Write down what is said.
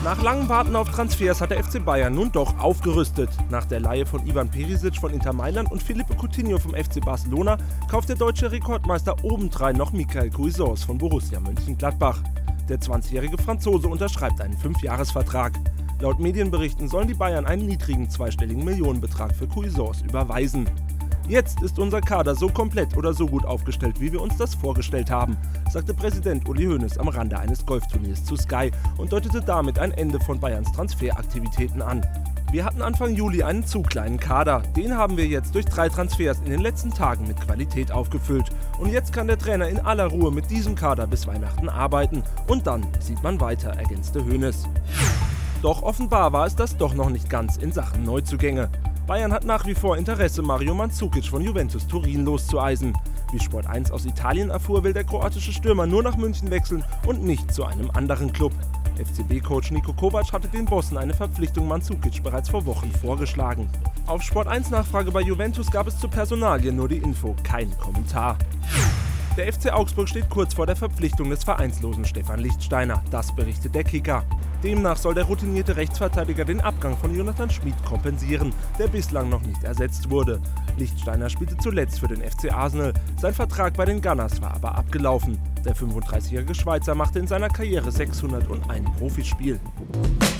Nach langem Warten auf Transfers hat der FC Bayern nun doch aufgerüstet. Nach der Leihe von Ivan Perisic von Inter Mailand und Philippe Coutinho vom FC Barcelona kauft der deutsche Rekordmeister obendrein noch Mikhail Cuisance von Borussia Mönchengladbach. Der 20-jährige Franzose unterschreibt einen 5-Jahres-Vertrag. Laut Medienberichten sollen die Bayern einen niedrigen zweistelligen Millionenbetrag für Cuisance überweisen. Jetzt ist unser Kader so komplett oder so gut aufgestellt, wie wir uns das vorgestellt haben, sagte Präsident Uli Hoeneß am Rande eines Golfturniers zu Sky und deutete damit ein Ende von Bayerns Transferaktivitäten an. Wir hatten Anfang Juli einen zu kleinen Kader, den haben wir jetzt durch 3 Transfers in den letzten Tagen mit Qualität aufgefüllt. Und jetzt kann der Trainer in aller Ruhe mit diesem Kader bis Weihnachten arbeiten und dann sieht man weiter, ergänzte Hoeneß. Doch offenbar war es das doch noch nicht ganz in Sachen Neuzugänge. Bayern hat nach wie vor Interesse, Mario Mandzukic von Juventus Turin loszueisen. Wie Sport 1 aus Italien erfuhr, will der kroatische Stürmer nur nach München wechseln und nicht zu einem anderen Club. FCB-Coach Niko Kovac hatte den Bossen eine Verpflichtung Mandzukic bereits vor Wochen vorgeschlagen. Auf Sport 1 Nachfrage bei Juventus gab es zur Personalie nur die Info, kein Kommentar. Der FC Augsburg steht kurz vor der Verpflichtung des vereinslosen Stefan Lichtsteiner, das berichtet der Kicker. Demnach soll der routinierte Rechtsverteidiger den Abgang von Jonathan Schmid kompensieren, der bislang noch nicht ersetzt wurde. Lichtsteiner spielte zuletzt für den FC Arsenal, sein Vertrag bei den Gunners war aber abgelaufen. Der 35-jährige Schweizer machte in seiner Karriere 601 Profispiel.